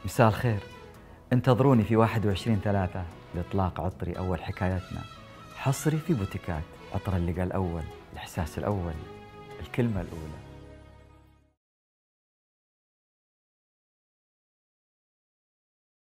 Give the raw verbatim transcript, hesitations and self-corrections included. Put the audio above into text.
مساء الخير. انتظروني في واحد وعشرين ثلاثة لإطلاق عطري أول حكايتنا، حصري في بوتيكات. عطر اللقاء الأول، الإحساس الأول، الكلمة الأولى.